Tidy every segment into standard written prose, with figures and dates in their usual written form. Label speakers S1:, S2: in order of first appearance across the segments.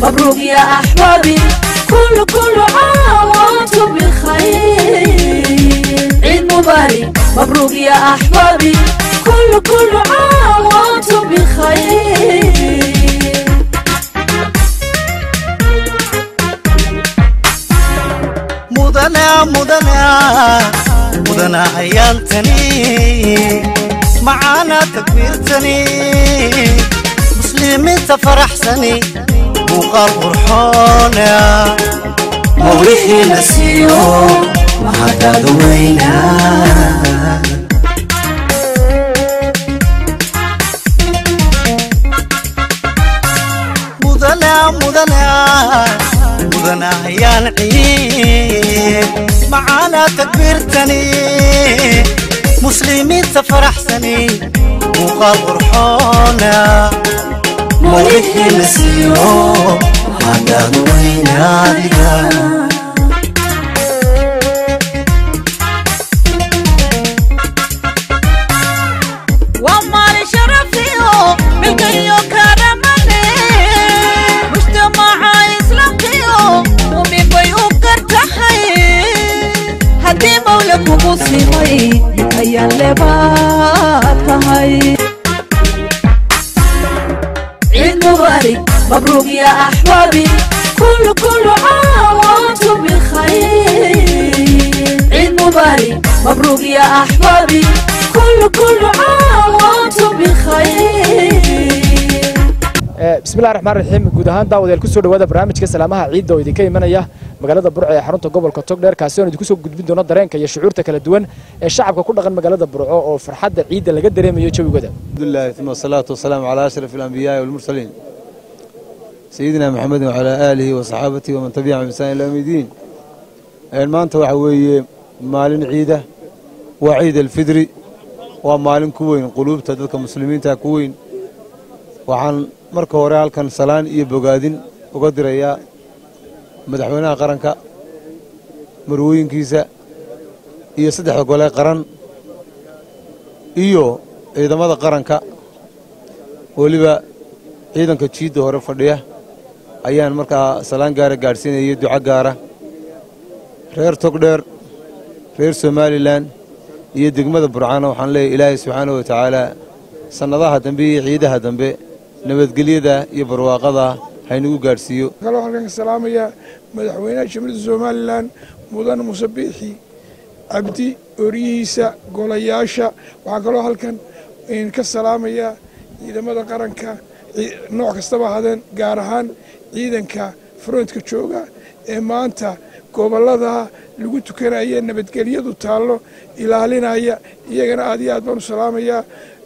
S1: مبروك يا أحبابي كل عام وأنتم بخير عيد مبارك مبروك يا أحبابي كل عام وأنتم بخير
S2: مدنا عيالتني معانا تكبيرتني مسلمين تفرحسني وقال فرحونا موريخي نسيو وحتى دوينا مدنا عيال عيد معانا تكبيرتني مسلمين تفرحسني وقال فرحونا موريخي نسيو وحتى دوينا
S1: أيام لباتهاي عيد مبارك مبروك يا أحبابي كل عام وأنتم بخير عيد مبارك مبروك يا أحبابي كل عام وأنتم بخير
S3: بسم الله الرحمن الرحيم guud ahaan daawadeel ku soo dhawaada barnaamijka salaamaha ciidda oo idinka imanaya magaalada Burco ee xarunta gobolka Togdheer kaasi oo idinku soo gudbin doona dareenka iyo shucuurta kala duwan ee shacabka ku dhaqan magaalada Burco oo farxadda ciidda laga dareemayo jawigooda
S4: alhamdulillah thumma salatu wassalamu ala ashrafil anbiya'i wal mursalin sayyidina muhammadin wa ala alihi wa sahbihi wa man tabi'ahum bi ihsan ila yawmiddin maanta waxa weeye maalin ciida waa ciid al-fidri waa maalin ku weyn qulubta dadka muslimiinta ku weyn waxaan marka hore halkan salaan iyo bogaadin uga dirayaa madaxweynaha qaranka marwooyinkiisa iyo saddexda gole qaran iyo ciidamada qaranka waliba ciidanka jiida hore fadhiya ayaan markaa salaan gaara gaarsiinayay duco gaara reer Togdheer reer Somaliland iyo degmada Burcaan waxaan leeyahay Ilaahay subhanahu wa ta'ala sanadaha dambe iyo ciidaha dambe nabadgelyada iyo barwaaqada haynugu gaarsiiyo
S5: kala halkan salaamaya madaxweynaha jamhuuriyadda Somaliland mudan Muuse Biixi Cabdi oriyihiisa golayaasha waxa kale halkan in ka salaamaya ciidamada qaranka nooc kastaba hadeen gaar ahaan ciidanka frontka jooga ee maanta gobolada lagu tukanayo nabadgelyadu taalo ilaalinaya iyagana aad iyo aad baan u salaamaya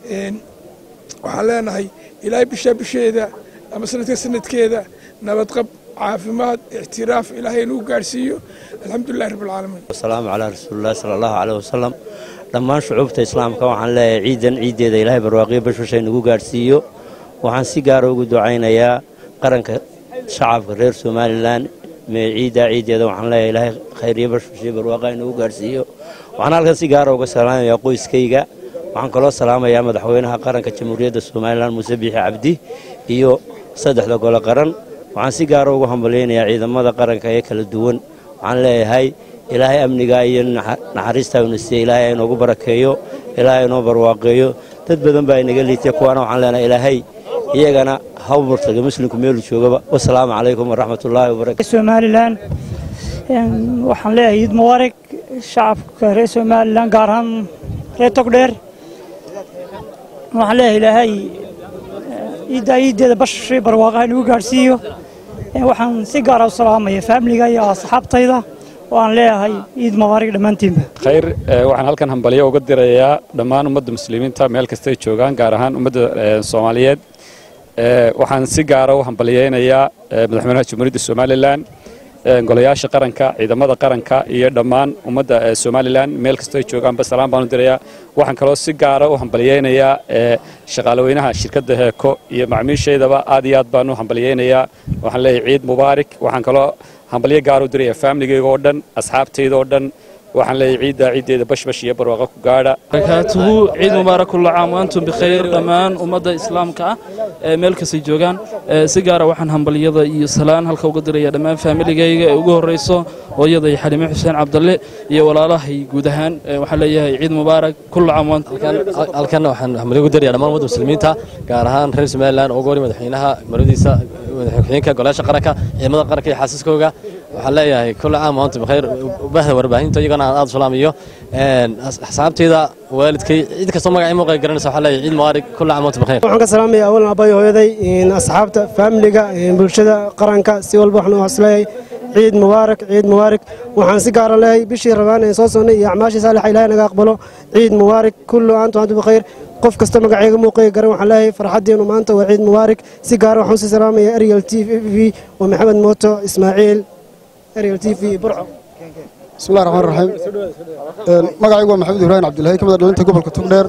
S5: waxaan leenahay إلهي بشيدا أما سنتكيدا نبتقب عافمات اعتراف إلهي نو قارسيو الحمد لله رب العالمين
S6: والسلام على رسول الله صلى الله عليه وسلم لما شعوبة الإسلام كمان لا عيدا إلهي برواقي بشوشي نو قارسيو وعن سيجارو ودعينا يا قرن شعب غير سوماليلاند عيدا وعن لا إلهي خير بشوشي برواقي نو قارسيو وعن هالك سيجارو وسلام يا قويس كيجا waxaan kaloo salaamayaa madaxweynaha qaranka jamhuuriyadda Soomaaliland Muuse Biixi Cabdi iyo saddexda gole qaran waxaan si gaar ah ugu hambaleynayaa ciidamada qaranka ee kala duwan waxaan leeyahay ilaahay amniga iyo naxariista uu nasiiyay ilaahay inoogu barakeeyo ilaahay inoo barwaaqeeyo dad badan baa inaga liitay kuwana waxaan leenahay ilaahay iyagana hawbartaga muslimku meel joogaba wassalaamu calaykum waraxmatullaahi wabarakaatuh
S7: Somaliland waxaan leeyahay ciid mubaarak shacabka reer Somaliland gaar ahaan reer Togdheer waxaan leeyahay ilaahay ciidda bashii barwaaqo inuu gaarsiiyo waxaan si gaar ah u salaamayaa family-ga iyo asxaabtayda oo aan leeyahay ciid mubaarak dhamaantiinba
S8: khayr waxaan halkan hambaliyo uga dirayaa dhammaan ummadda muslimiinta meel kasta ay joogaan gaar ahaan ummadda Soomaaliyeed waxaan si gaar ah u hambaliyeynayaa madaxweynaha jamhuuriyadda Somaliland golayaasha qaranka ciidamada qaranka iyo dhammaan ummadda Somaliland meel kasta ay joogaan ba salaam baan u dirayaa waxaan kaloo si gaar ah u hambaliyeynayaa shaqaalaweynaha shirkadda Heeko iyo macmiisheedaba aad iyo aad baan u hambaliyeynayaa waxaan leeyahay ciid mubaarak waxaan kaloo hambaliyo gaar u dirayaa family-gayga oo dhan asxaabtayda oo dhan waxaan leeyahay ciiddaa ciiddeeda bashbash iyo barwaaqo ku gaadha
S9: barakaatuhu ciid mubaarak kullu caam wa antum bikhayr dhammaan ummadda islaamka ah ee meel kasta joogaan si gaara waxaan hambaliyada iyo salaan halka uga diraya dhammaan faamiligayga ee ugu horeyso hooyaday Xalime Xuseen Cabdalle iyo walaalahay guud ahaan waxaan leeyahay ciid mubaarak kullu caam wa antum
S10: halkan waxaan hambalyo ugu diraya dhammaan ummadda muslimiinta gaar ahaan reer Soomaaliland oo goori madaxweynaha maradiisa madaxweynaha golaasha qaranka ciidamada qaranka iyo xaasaskooda waxaan leeyahay kullu caam wa antum bikhayr bahda warbaahinta iyagana aad salaamiyo asxaabtayda waalidkay cid kasta magac imo qey garanaysa waxa leeyahay ciid mubaarak kullu caam wa antum bikhayr
S11: waxaan ka salaamayaa awal abay hooyaday asxaabta faamiliga bulshada qaranka si walba waxaan u hasleeyay ciid mubaarak waxaan si gaar ah leeyahay bishii rabaan ee soo soonay iyo acmaashii saalixa ilaahay naga aqbalo ciid mubaarak kullu caam wa antum bikhayr qof kasta magacayga muuqay garan waxaan leeyahay farxadeenu maanta waa ciid mubaarak si gaar ah waxaan si salaamayaa Ariel TV wa Maxamed Mooto Ismaaciil Ariel TV burco
S12: بسم الله الرحمن الرحيم magacaygu waa maxamed ibraahim cabdullaahi kamid dhalinta gobolka togdheer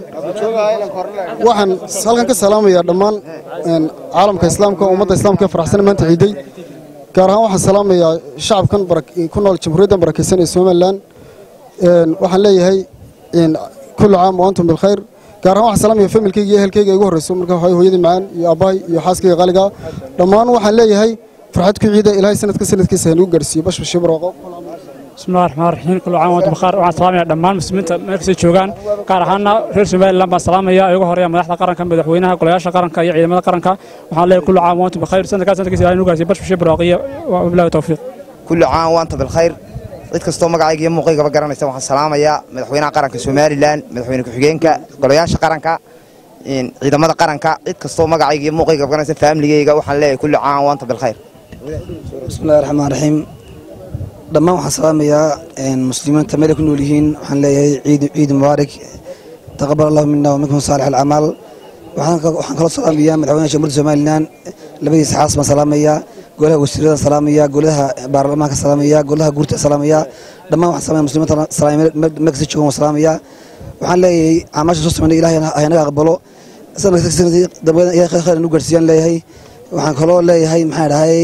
S12: waxaan halkan ka salaamayaa dhammaan caalamka islaamka ummadda islaamka ee faraxsan maanta ciiday gaar ahaan waxaan salaamayaa shacabkan ku nool jamhuuriyadda barakeysan ee Soomaaliland waxaan leeyahay kullu caam wa antum bil khayr gaar ahaan waxaan salaamayaa familkayga iyo ehelkayga ugu horeyso marka hooyadii macaan iyo aabbahay iyo xaaskayga qaaliga dhammaan waxaan leeyahay farxad ku ciida ilaahay sanadkiisa ha nagu gaarsiiyo bashbash barwaaqo
S7: بسم الله الرحمن الرحيم كل عام وانتم بخير waxaan salaamayaa dhammaan muslimiinta meel kasta joogaan gaar ahaan reer Soomaaliland baan salaamayaa ugu horeeya madaxda qaranka madaxweynaha golayaasha qaranka iyo ciidamada qaranka waxaan leeyahay kullu caam waantum bikhair sanadkiisa ilaahay nagu gaarsiiyo bashbash barwaaqo wa billahi tawfiiq
S13: kullu caam waantum bilkhayr cid kasto magacayga iyo muuqayga garanaysa waxaan salaamayaa madaxweynaha qaranka Soomaaliland madaxweynaha ku-xigeenka golayaasha qaranka ciidamada qaranka cid kasto magacayga iyo muuqayga garanaysa familygayga waxaan leeyahay kullu caam waantum bilkhayr
S14: bismillahir rahmaanir rahiim dhammaan waxaan salaamayaa muslimiinta meel ku nool yihiin waxaan leeyahay ciid mubaarak taqabbal Allahu minna wa minkum saalih al-a'mal waxaan kala salaamayaa madaxweynaha jamhuuriyadda Soomaaliland labadiisa xaas ma salaamayaa golaha wasiirada salaamayaa golaha baarlamaanka salaamayaa golaha guurta salaamayaa dhammaan waxaan salaamayaa muslimiinta salaamayaa meel kasta joogan salaamayaa waxaan leeyahay acmaasha soo sameeyay ilaahay naga aqbalo sanadkii dambeeyay ilaahay khayr nagu gaarsiiyaan leeyahay waxaan kaloo leeyahay maxaa dhahay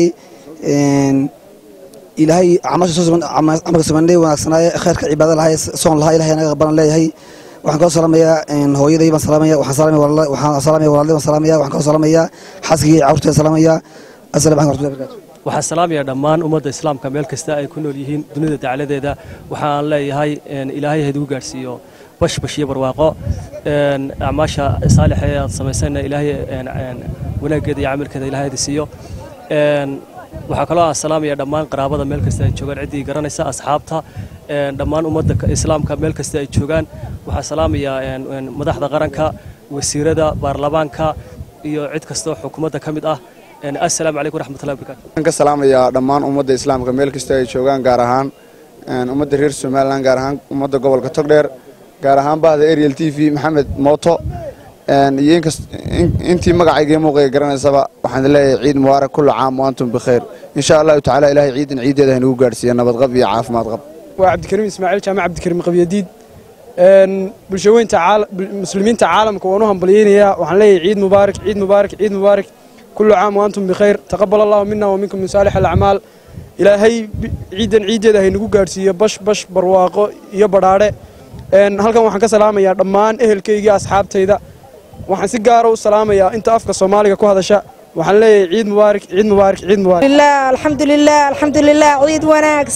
S14: ilaahay acmaasha soo sameeyay wanaagsanaaye khayrka cibaadada lahayd soon lahayd ilaahay naga aqbalan leeyahay waxaan kaloo salaamayaa hooyaday baan salaamayaa waxaan salaamayaa walaalay baan salaamayaa waxaan kaloo salaamayaa xaaskayga iyo carruurtayda salaamayaa assalaamu calaykum warahmatullahi wabarakaatuh
S15: waxaan salaamayaa dhammaan ummadda islaamka meel kasta ay ku nool yihiin dunida dacaladeeda waxaan leeyahay ilaahay hadduu gaarsiiyo bashbash iyo barwaaqo acmaasha saalixa ee aad samaysayna ilaahay wanaaggeeda iyo camalkeeda ilaahay siiyo waxaa kaloo aan salaamayaa dhammaan qaraabada meel kasta ay joogaan ciddii garanaysa asxaabta dhammaan ummadda islaamka meel kasta ay joogaan waxaan salaamayaa madaxda qaranka wasiirada baarlamaanka iyo cid kastoo xukuumadda ka mid ah assalaamu calaykum waraxmatullahi wabarakaatu
S12: waxaan ka salaamayaa dhammaan ummadda islaamka meel kasta ay joogaan gaar ahaan ummadda reer Soomaaliland gaar ahaan ummadda gobolka Togdheer gaar ahaan bahda Ariel TV Maxamed Mooto iyo intii magacayga muuqay garanaysaba waxaan leeyahay ciid mubaarak kullu caam wa antum bikhair insha Allah ta'ala ilaahay ciidan ciideeda nagu gaarsiiyo nabad qab iyo caafimaad qab
S11: waa Cabdikariim Ismaaciil jaamac Cabdikariim Qabyadiid bulshooyinta muslimiinta caalamka waan u hambalyeynaya waxaan leeyahay ciid mubaarak kullu caam wa antum bikhair taqabbal Allahu minna wa minkum min salih al-a'mal ilaahay ciidan ciideeda nagu gaarsiiyo bash barwaaqo iyo badhaadhe halkan waxaan ka salaamayaa dhammaan ehelkayga asxaabtayda waxaan si gaar ah u salaamayaa inta afka Soomaaliga ku hadasha waxaan leeyahay ciid mubaarak
S16: alxamdulillaah ciid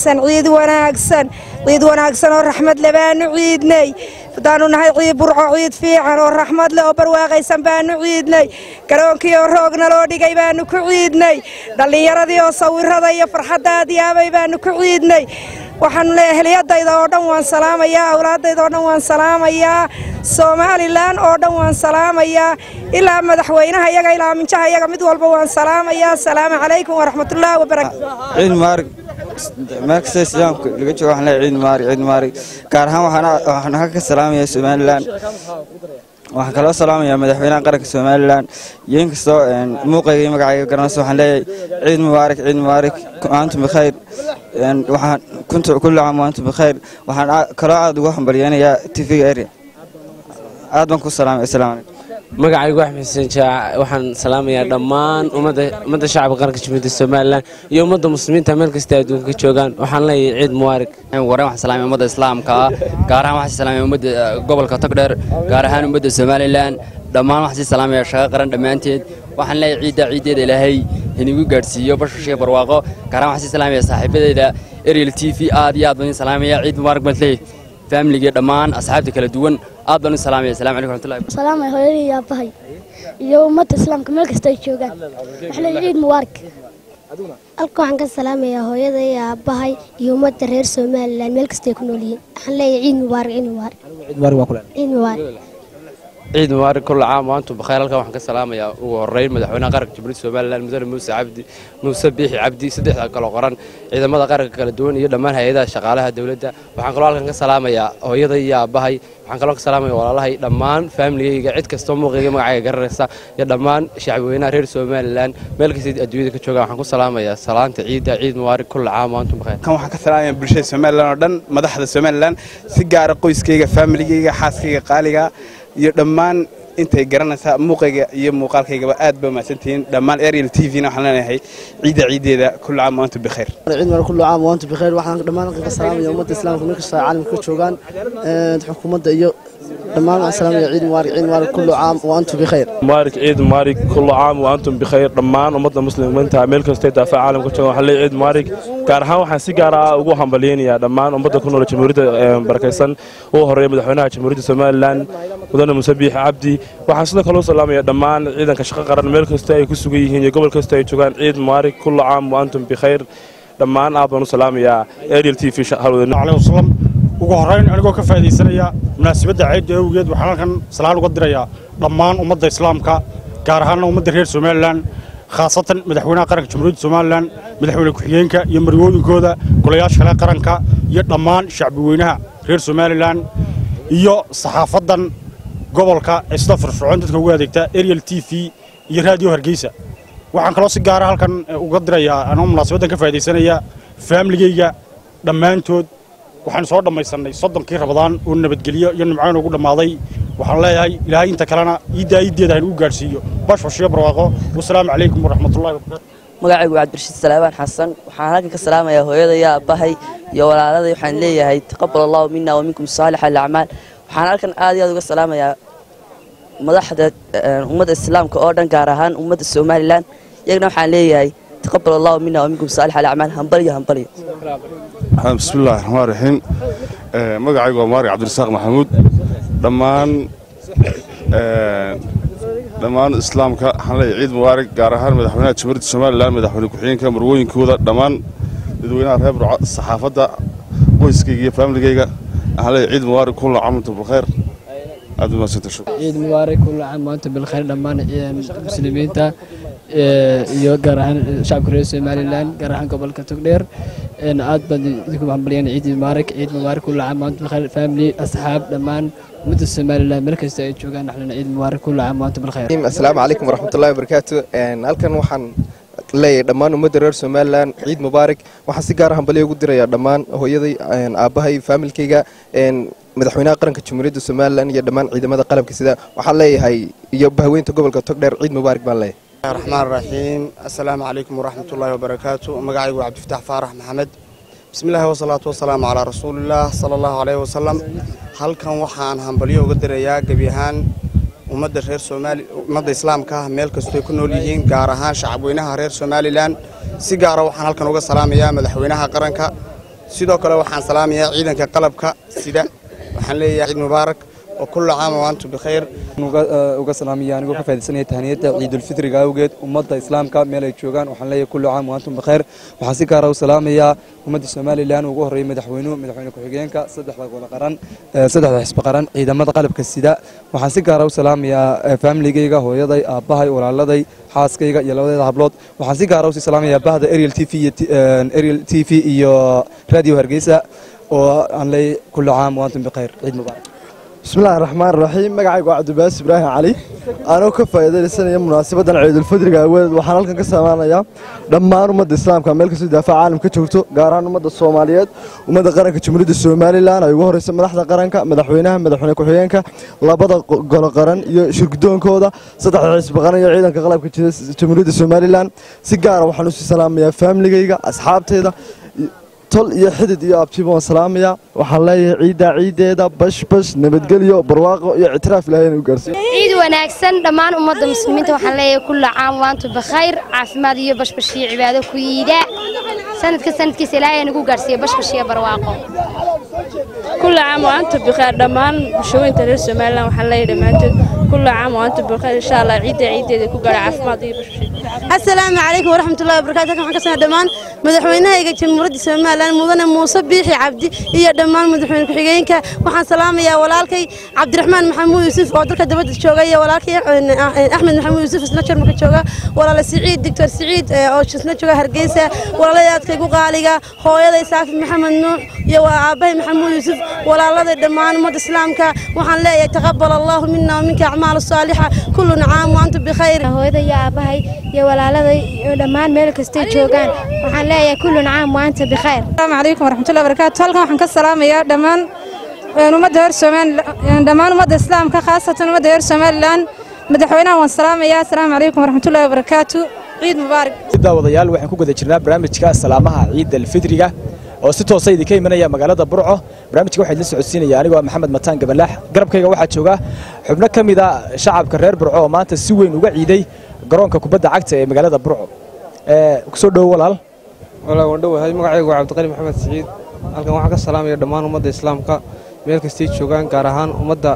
S16: wanaagsan oo raxmad leh baanu ciidnay fadaanu nahay ciid burco ciid fiican oo raxmad leh oo barwaaqaysan baanu ciidnay garoonkii oo roogna loo dhigay baanu ku ciidnay dhalinyaradii oo sawirada iyo farxadaad yaabay baanu ku ciidnay waxaan leeyahay heliyadayda oo dhan waan salaamayaa awlaadayda oo dhan waan salaamayaa Soomaaliland oo dhan waan salaamayaa ilaa madaxweynaha iyaga ilaa minjaha iyaga mid walba waan salaamayaa assalaamu calaykum waraxmatullaahi wabarakaatuh
S17: ciid mubaarak markasta islaamka laga joogo waxaan leeyahay ciid mubaarak gaar ahaan waxaan ka salaamayaa Soomaaliland waxaan kaloo salaamayaa madaxweynaha qaranka Soomaaliland iyo inkastoo muuqayga iyo magacayga garanaysa waxaan leeyahay ciid mubaarak antum bikhair waxaan kuntu kullu caam wa antum bikhair waxaan kaloo aad ugu hambalyeynayaa TV area aad baan ku salaamay assalaamu calaykum
S18: magacaygu axmed xuseen jaac waxaan salaamayaa dhammaan ummadda shacabka qaranka jamhuuriyadda somalilan iyo ummadda muslimiinta meel kasta adduunka ka joogaan waxaan leeyahay ciid mubaarak
S19: wareen waxaan salaamaya ummadda islaamka gaar ahaan waxaan salaamaya ummadda gobolka togdheer gaar ahaan ummadda somalilan dhammaan waxaan sii salaamaya shaqo qaran dhammaanteed waxaan leeyahay ciiddeeda ilaahay inagu gaadhsiiyo bashashiyo barwaaqo gaar ahaan waxaan sii salaamaya saaxiibadeyda Ariel TV aad iyo aad baan salaamaya ciid mubaarak baan leeyahay family dhammaan asxaabta kala duwan aad baan salaamaya assalaamu calaykum warahmatullahi
S20: salaamay hooyadii iyo aabahay iyo ummadda islaamka meel kasta ay joogaan waxaan leeyahay ciid mubaarak halka waxaan ka salaamayaa hooyada iyo aabahay iyo ummadda reer Soomaaliland meel kasta ay ku nool yihiin waxaan leeyahay ciid mubaarak ciid mubaarak ciid mubaarak
S18: ciid mubaarak kullu caam wa antum bikhair halka waxaan ka salaamayaa ugu horeyn madaxweynaha qaranka jamhuuriyadda Soomaaliland mudane Muuse Biixi Cabdi saddexda kala qoran ciidamada qaranka kala duwan iyo dhammaan hay'adaha shaqaalaha dawladda waxaan kaloo halkan ka salaamayaa hooyada iyo aabahay waxaan kaloo ka salaamayaa walaalahay dhammaan family-gayga cid kasta muuqayga magacayga garanaysa iyo dhammaan shacabweynaha reer Soomaaliland meel kasta adduunyada ka jooga waxaan ku salaamayaa salaanta ciid mubaarak kullu caam wa antum bikhair
S21: kan waxaan ka salaamayaa bulshada Soomaaliland oo dhan madaxda Soomaaliland si gaar ah qoyskayga family-gayga xaaskayga qaaliga iyo dhammaan intay garanaysaa muuqayga iyo muuqaalkaygaba aad ba maasantiin dhammaan Ariel TV-na waxaan leenahay ciideeda kullu caam wa antum bikhair
S22: ciid mar kullu caam wa antum bikhair waxaan dhammaan ka salaamayaa ummadda islaamka meel kasta caalamka ka joogaan xukuumadda iyo dhammaan salaamayaa ciid mubaarak kullu caam wa antum bikhair
S23: ciid mubaarak kullu caam wa antum bikhair dhammaan ummadda muslimiinta meel kasta daafaca caalamka ka joogaan waxaan leeyahay ciid mubaarak gaar ahaan waxaan si gaar ah ugu hambalyeynaya dhammaan ummadda ku nool jamhuuriyadda barakaysan oo horeeyay madaxweynaha jamhuuriyadda Soomaaliland mudane Muuse Biixi Cabdi waxaan sidoo kale u salaamayaa dhammaan ciidanka shaqo qaran meel kasta ay ku sugan yihiin iyo gobol kasta ay joogaan ciid mubaarak kullu caam wa antum bikhair dhammaan aad baan u salaamayaa Ariel TV halwada
S24: alayhi wasallam ugu horeyn anigoo ka faa'iideysanaya munaasabadda ciid awgeed waxaan halkan salaan uga dirayaa dhammaan ummadda islaamka gaar ahaan ummadda reer Soomaaliland khaasatan madaxweynaha qaranka jamhuuriyadda Soomaaliland madaxweyne ku-xigeenka iyo marwooyinkooda golayaasha kale qaranka iyo dhammaan shacabweynaha reer Soomaaliland iyo saxaafadan gobolka isla firfircoon dadka ugu adeegta Ariel TV iyo Radio Hargeysa waxaan kaloo si gaar ah halkan uga dirayaa anoo munaasabadan ka faa'iideysanaya family-gayga dhammaantood waxaan soo dhamaysanay 30kii Ramadaan oo nabadgeliyo iyo nimco ugu dhamaaday waxaan leeyahay ilaahay inta kalena ciideeda aan u gaarsiiyo bashashiyo barwaaqo wassalaamu calaykum waraxmatullaahi wabarakaatuh
S25: magacaygu Cabdirashiid Salaabaan Xasan waxaan halkan ka salaamayaa hooyada iyo aabahay iyo walaaladay waxaan leeyahay taqabbalallahu minna wa minkum saalihal a'maal waxaan halkan aad iyo aad uga salaamayaa madaxda ummadda islaamka oo dhan gaar ahaan ummadda Soomaaliland iyagana waxaan leeyahay taqabbalallahu minna wa minkum saalihal a'maal hambaliyo
S26: bismillaahir rahmaanir rahiim magacaygu waa Maari Cabdirasaaq Maxamuud dhammaan islaamka waxaan leeyahay ciid mubaarak gaar ahaan madaxweynaha jamhuuriyadda Soomaaliland madaxweyne ku-xigeenka marwooyinkooda dhammaan dadweynaha reer Burco saxaafadda qoyskayga iyo family-gayga waxaan leeyahay ciid mubaarak kullu caam wa antum bikhair aad ma santa shukr
S27: ciid mubaarak kullu caam wa antum bikhair dhammaan muslimiinta iyo gaar ahaan shacabka reer Soomaaliland gaar ahaan gobolka Togdheer aad baan idinku hambalyeynaa ciid mubaarak kullu caam wa antum bikhair family asxaab dhammaan ummadda Soomaaliland meel kasta ay joogaan naxlana ciid mubaarak kullu caam wa antum bikhair
S28: assalaamu calaykum waraxmatullaahi wabarakaatuh halkan waxaan leeyahay dhammaan ummadda reer Soomaaliland ciid mubaarak waxaan si gaar ah hambalyo ugu dirayaa dhammaan hooyaday aabahay family-kayga madaxweynaha qaranka jamhuuriyadda Soomaaliland iyo dhammaan ciidamada qalabka sida waxaan leeyahay iyo bahweynta gobolka Togdheer ciid mubaarak baan leeyahay
S29: الرحمن الرحيم السلام عليكم ورحمة الله وبركاته مقاعي عبد الفتاح فارح محمد بسم الله والصلاة والسلام على رسول الله صلى الله عليه وسلم هل كان وحان هنبليه وقدر يا قبيهان ومدى رير سومالي ومدى إسلام كاه ميل كستو يكونوا ليهين قارهان شعبوينها رير سومالي لان سيقارة وحان هل كان وقا سلام يا مدحوينها قرنكا سيدو كلا وحان سلام يا عيدا كقلبك سيدا وحان لي عيد مبارك وكل عام وأنتم بخير.
S17: uga salaamiyaa anigoo ka faa'iideysanaya tahniyada ciidul fitriga awgeed ummadda islaamka meel ay joogaan waxaan leeyahay kullu caam wa antum bikhair waxaan si gaar ah u salaamayaa ummadda Soomaaliland ugu horeeyay madaxweyne ku-xigeenka saddexda xisbi qaran ciidamada qalabka sida waxaan si gaar ah u salaamayaa family-gayga hooyaday aabahay walaaladay xaaskayga iyo labadeeda hablood waxaan si gaar ah u salaamayaa bahda Ariel TV iyo Radio Hargeysa oo aan leeyahay kullu caam wa antum bikhair ciid mubaarak
S1: بسم الله الرحمن الرحيم مقعي عبد الباس إبراهيم علي أنا كفاية لسنة مناسبة عيد الفطر قاود وحنا لكن كسرنا يا لما نمد الإسلام كمل كسر دفاع عالم كتشوفتو قارن نمد الصوماليات ومد قرن كتشمرد الصومالي لان أيوه رئيس مدحنا قرن مدحوينها مدحونا كحيانك لا بد قرن شركدون كودا سطح رئيس بقرن عيدا كغلب كتشمرد الصومالي لان سجارة وحنوس السلام يا فاملي جيجا أصحاب تيدا tol iyo xidid iyo abtiibaan salaamaya waxaan leeyahay ciideeda bash nabadgelyo barwaaqo iyo ictiraaf ilaahay inuu gaarsiiyo
S2: ciid wanaagsan dhammaan ummadda muslimiinta waxaan leeyahay kullu caam wa antum bikhayr caafimaad iyo bash iyo cibaado ku yiida sanadkiisa ilaahay inuu gaarsiiyo bash iyo barwaaqo
S3: kullu caam wa antum bikhayr dhammaan bulshooyinka reer Soomaaliland waxaan leeyahay dhamaantood kullu caam wa antum bikhayr insha Allah ciideeda ku gaar caafimaad iyo bash
S4: السلام عليكم ورحمة الله وبركاته كم حكسنا دمان مدحوينها يجي جمهورية الصومال مدن موسى بيحي عبدي هي دمان مدحوين كحجينك وحن سلام يا ولالكي عبد الرحمن محمود يوسف ودرك دبت الشوقة يا ولالكي أحمد محمود يوسف سنتشر مكتشوقة ولا سعيد دكتور سعيد أو سنتشوقة هرجيسة ولا ياتك قاليقة هو يلا يسافر محمد نوح يا أبي محمود يوسف ولا الله دمان مد إسلامك وحن لا يتقبل الله منا ومنك أعمال الصالحة كل عام وأنتم بخير
S2: هو يا أبي يا walaaladii dhamaan meel kasta joogan waxaan leeyahay kullu caam wa anta bikhair
S5: assalaamu calaykum waraxmatullaahi wabarakaatuh halkan waxaan ka salaamayaa dhamaan ummadda reer Soomaaliland dhamaan ummadda islaamka khaasatan ummadda reer Soomaaliland madaxweynaha waan salaamayaa assalaamu calaykum waraxmatullaahi wabarakaatuh ciid mubaarak
S6: daawadayaal waxaan ku guda jirnaa barnaamijka salaamaha ciid al-fidriga oo si toos ah idinka imanaya magaalada Burco barnaamijka waxa la socodsiinaya anigoo Maxamed Mataan Gabalaax garabkayga waxa jooga xubno kamid ah shacabka reer Burco oo maanta si weyn uga ciiday garoonka kubadda cagta ee magaalada Burco ku soo dhaw walaal
S8: waan dhawahay magacaygu waa Cabdiqani Maxamed Saciid halkan waxaan ka salaamayaa dhammaan ummadda islaamka meel kasta ay joogaan gaar ahaan ummadda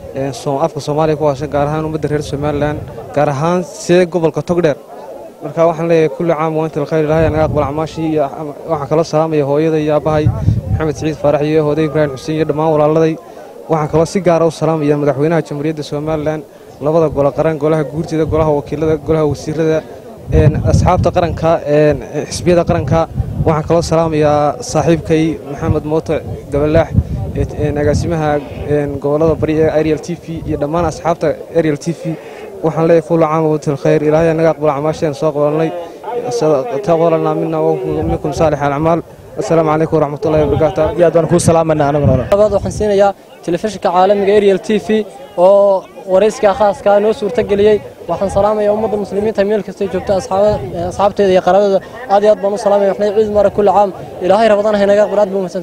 S8: afka Soomaaliya ku hadasha gaar ahaan ummadda reer Soomaaliland gaar ahaan sida gobolka Togdheer marka waxaan leeyahay kullu caam wa antum bikhayr ilaahay anaga aqbal amaashii waxaan kala salaamayaa hooyada iyo aabahay Maxamed Saciid Faarax iyo hooday Ibrahim Xuseen iyo dhammaan walaaladay waxaan kala si gaar ah u salaamayaa madaxweynaha Jamhuuriyadda Soomaaliland labada golaha qaran golaha guurtida golaha wakiilada golaha wasiirada asxaabta qaranka xisbiyada qaranka waxaan kala salaamayaa saaxiibkay Maxamed Mooto Gabalaax agaasimaha gobolada bari ee Ariel TV iyo dhammaan asxaabta Ariel TV waxaan leeyahay kullu caam wa antum bikhayr ilaahay naga aqbal amaasheen soo qabanay taqabalna minna wa minkum saalih al-a'maal السلام عليكم ورحمة الله وبركاته
S6: يا دون كل سلام أنا
S27: بعض وحنسين يا تلفزيون كعالمي أريال TV أو ورئيس كخاص كانوا صورة تجلي وحن سلام يا أمة المسلمين تميل كستي جبت أصحابتي يا قرابة هذه أضمن سلام وإحنا عيد مرة كل عام إلهي رمضان هنا قبل بمسنس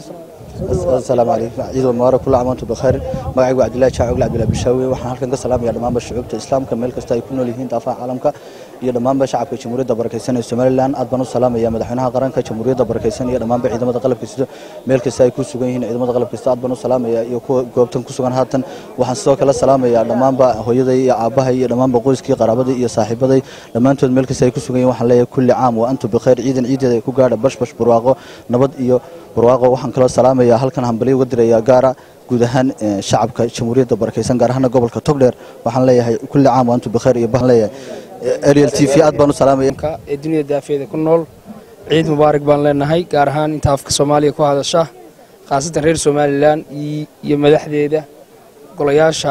S9: السلام عليكم عيد مبارك كل عام وانتم بخير magacaygu Cabdullaahi Shaaciib Cabdullaahi Bishawi waxaan halkan ka salaamayaa dhammaan shucuubta islaamka meel kasta ay ku nool yihiin daafaca caalamka iyo dhammaan shacabka Jamhuuriyadda Barakeysan ee Soomaaliland aad baan u salaamayaa madaxweynaha qaranka Jamhuuriyadda Barakeysan iyo dhammaan ciidamada qalabka sida meel kasta ay ku sugan yihiin ciidamada qalabka sida aad baan u salaamayaa iyo kuwa goobtan ku sugan haatan waxaan sidoo kale salaamayaa dhammaan hooyaday iyo aabahay iyo dhammaan qoyskii qaraabada iyo saaxiibaday dhammaantood meel kasta ay ku sugan yihiin waxaan leeyahay kulli caam wa antum bikhayr ciideeda ay ku gaadha bash barwaaqo nabad iyo barwaaqo waxaan kala salaamayaa halkan hambali uga diraya gaara guud ahaan shacabka Jamhuuriyadda Barakeysan gaar ahaan gobolka Togdheer waxaan leeyahay kulli caam wa antum bikhayr iyo baan leeyahay Ariel TV aad baan u salaamayaa
S10: ee dunida daafeeda ku nool ciid mubaarak baan leenahay gaar ahaan inta afka Soomaaliya ku hadasha khaasatan reer Soomaaliland iyo madaxdeeda golayaasha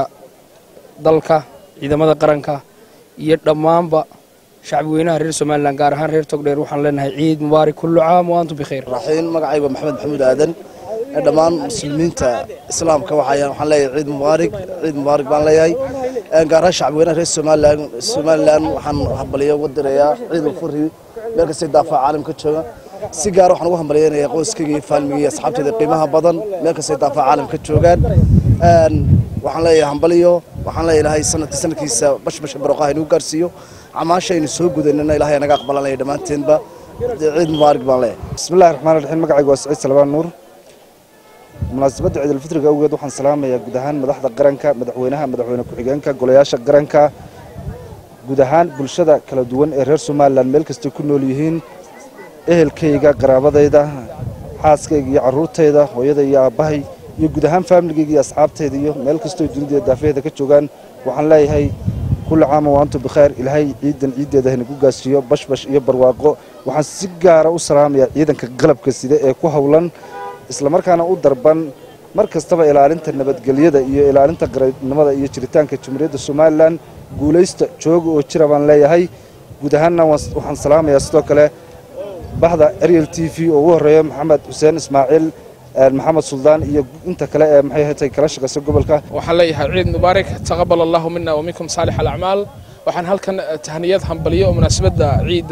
S10: dalka ciidamada qaranka iyo dhammaanba shacabweynaha reer Soomaaliland gaar ahaan reer Togdheer waxaan leenahay ciid mubaarak kullu caam wa antum bikhayr
S22: raxiin magacaygu Maxamed Maxamuud Aadan dhammaan muslimiinta islaamka waxaan leeyahay ciid mubaarak baan leeyahay gaar ahaan shacabweynaha reer Soomaaliland waxaan hambaliyo ugu dirayaa ciid al-furri meel kasta daafaca caalamka jooga si gaar waxaan ugu hambaliyeenayaa qoyskayga iyo faalmigayga iyo asxaabtayda qiimaha badan meel kasta daafaca caalamka joogaan waxaan leeyahay hambaliyo waxaan leeyahay ilaahay sanadkiisa bash barwaaqo inuu gaarsiiyo camaashaynu soo gudanayna ilaahay naga aqbalanaya dhammaanteenba ciid mubaarak baan leeyahay
S28: bismillaahir rahmaanir rahiim magacaygu waa Saciid Salbaan Nuur munaasabadda ciid al-fitriga awgeed waxaan salaamayaa guud ahaan madaxda qaranka madaxweyne ku-xigeenka golayaasha qaranka guud ahaan bulshada kala duwan ee reer Soomaaliland meel kasta ku nool yihiin ehelkayga qaraabadayda xaaskayga iyo caruurtayda hooyada iyo aabahay iyo guud ahaan familygayga iyo asxaabtayda iyo meel kasta oo dunida daafeeda ka joogaan waxaan leeyahay kullu caam wa antum bikhayr ilaahay ciideeda hanagu gaasiyo bash iyo barwaaqo waxaan si gaar ah u salaamayaa ciidanka qalabka sida ee ku hawlan isla markaana u darban
S7: mar kastaba ilaalinta nabadgelyada iyo ilaalinta qaranimada iyo jiritaanka jamhuuriyadda somalilan guulaysta jooga oo jira baan leeyahay guud ahaanna waxaan salaamayaa sidoo kale bahda Ariel TV oo ugu horeeya maxamed xuseen ismaaciil محمد سلطان iyo inta kale ee maxay hatay kala shaqeysa gobolka
S11: waxaan leeyahay ciid mubaarak taqabbal Allahu minna wa minkum salih al-a'mal waxaan halkan tahniyad hambaliyo munaasabada ciid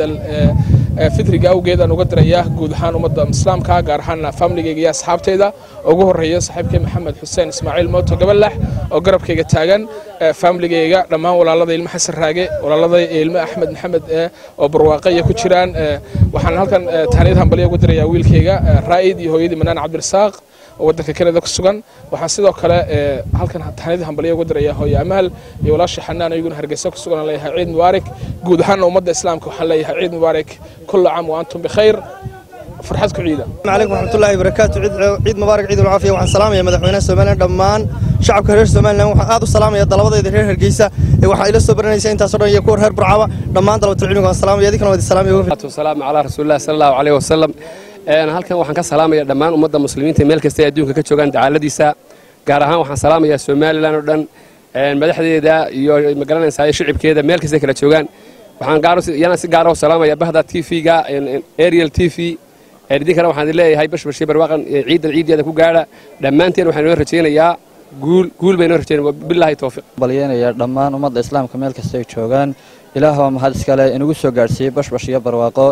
S11: fidriga awgeed aan uga dirayaa guud ahaan ummadda islaamka gaar ahaan familygayga iyo asxaabteyda ugu horeeya saaxiibkay maxamed xuseen ismaaciil mooto gabalax oo garabkayga taagan familygayga dhammaan walaaladii ilmo xasan raage walaaladii ilmo axmed maxamed oo barwaaqay ku jiraan waxaan halkan tahniyad hambaliyo uga dirayaa wiilkayga raa'id iyo hooyadii manaan cabdirasaaq waddanka Kanada ku sugan waxaan sidoo kale halkan tahniyad hambaliyo uga dirayaa hooyo Amaal iyo walaasha Xanaan ayaguna Hargeysa ku sugan leeyahay ciid mubaarak guud ahaan ummadda islaamka waxaan leeyahay ciid mubaarak kullu caam wa antum bikhair farxad ku ciida
S12: عليكم ورحمة الله وبركاته عيد مبارك عيد العافية وحن سلام يا مدحونا سومالان دمان شعب كرير سومالان وحن آدو سلام يا طلبة يدير هرجيسة وحن إلى الصبرنا يسين تصرنا يكور هرب رعوة دمان طلبة العلوم والسلام يا ذيك السلام يوفي
S18: والسلام على رسول الله صلى الله عليه وسلم أنا هالكن وحن كسلام يا دمان ومدة مسلمين تميل كستي أديون كتشوجان تعالى ديسا جارها وحن سلام يا سومالان ودن مدحدي دا مقالنا ساي شعب كذا ميل كستي كلا تشوجان وحن جارس يانا سجارة سلام يا بهذا تي في جا أريال تي في هذيك أنا وحنا لله هاي بش برواقن عيد العيد هذا كوجارة لما أنتين وحنا نرجعين يا قول بين نرجعين بالله توفيق
S13: بلينا يا دمان ومضى الإسلام كمال كستيج شوغان إله ما هذا سكلا إنه جسوا جالسي بش يا برواقة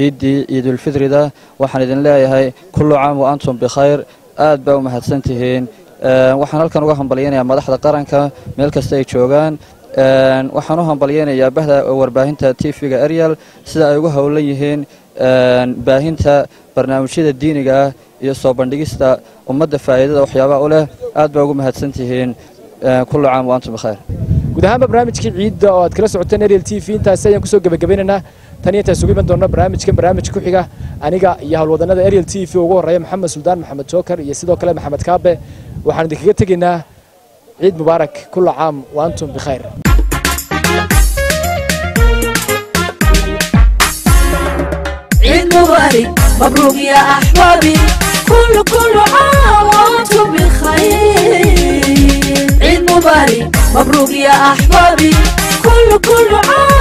S13: عيد الفطر ده وحنا إذن الله هاي كل عام وأنتم بخير بو ما هتسنتهين وحنا لكن وهم بلينا يا مدح قرن كمال كستيج شوغان waxaan baliyeenayaa bahda warbaahinta TV-ga Ariel sida ay ugu hawlan yihiin baahinta barnaamijyada diiniga iyo soo bandhigista ummadda faa'iidada waxyaabaha u leh aad baa ugu mahadsantihiin kullu caam wa antum bikhair
S6: guud ahaan barnaamijkii ciidda oo aad kala socoteen Ariel TV intaas ayaan ku soo gabagabaynaynaa tan iyo taas ugu iman doona barnaamij ku xiga aniga iyo hawlwadanada Ariel TV ugu horeeya maxamed suldaan maxamed joker iyo sidoo kale maxamed kaabe waxaan idinkaga tegaynaa عيد مبارك كل عام وأنتم بخير
S14: عيد مبارك مبروك يا أحبابي كل عام وأنتم بخير عيد مبارك مبروك يا أحبابي كل عام